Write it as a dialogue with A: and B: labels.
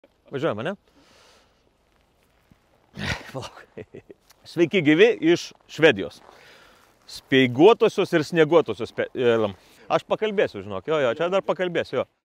A: Važiuojame, ne? Palauk. Sveiki gyvi iš Švedijos. Speiguotosios ir snieguotosios. Aš pakalbėsiu, žinok. Jo, čia dar pakalbėsiu, jo.